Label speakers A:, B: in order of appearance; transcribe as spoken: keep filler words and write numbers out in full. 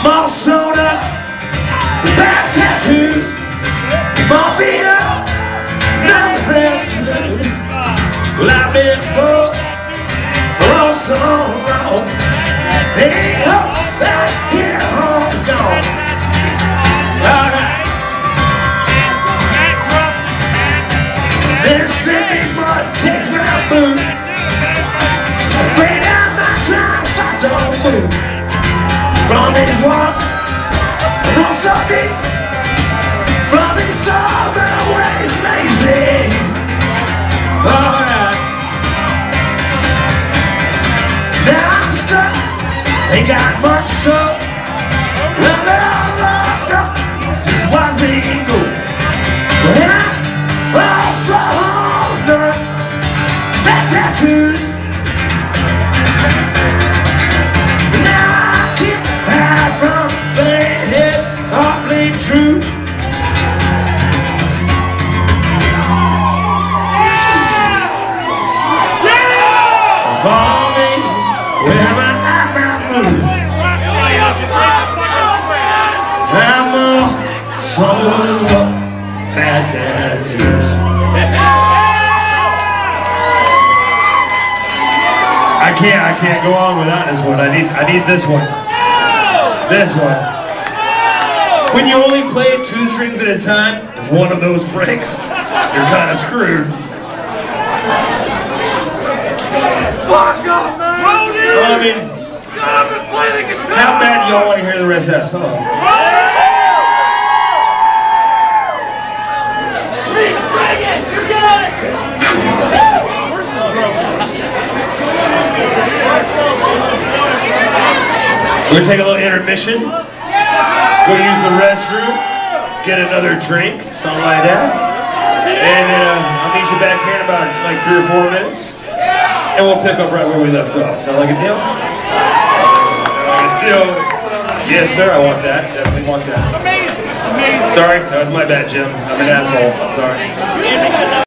A: I'm all sewn up with bad tattoos. I'm all beat up, nothing left to lose. Well, I've been full for all so long. It ain't hope that here home's gone. Alright. Mississippi mud kicks my boots. Afraid I might drown if I don't move. From these walks, I'm all so deep. From these southern ways lazy. Alright. Now I'm stuck, ain't got much so. Well, they're locked up, just watch me go. Well, I'm all sewn up, bad tattoos. Now I can't hide from fate, it awfully true. Follow me wherever I might move. I'm all sewn up, bad tattoos. I can't, I can't go on without this one. I need, I need this one. This one. When you only play two strings at a time, if one of those breaks, you're kind of screwed.
B: Fuck off, man!
A: Well, I mean, how bad do y'all want to hear the rest of that song?
B: Please sing it! You got it!
A: We're gonna take a little intermission. Go use the restroom. Get another drink, something like that. And then uh, I'll meet you back here in about like three or four minutes. And we'll pick up right where we left off. Sound like a deal? Deal. Yes, sir, I want that. Definitely want that. Sorry, that was my bad, Jim. I'm an asshole. I'm sorry.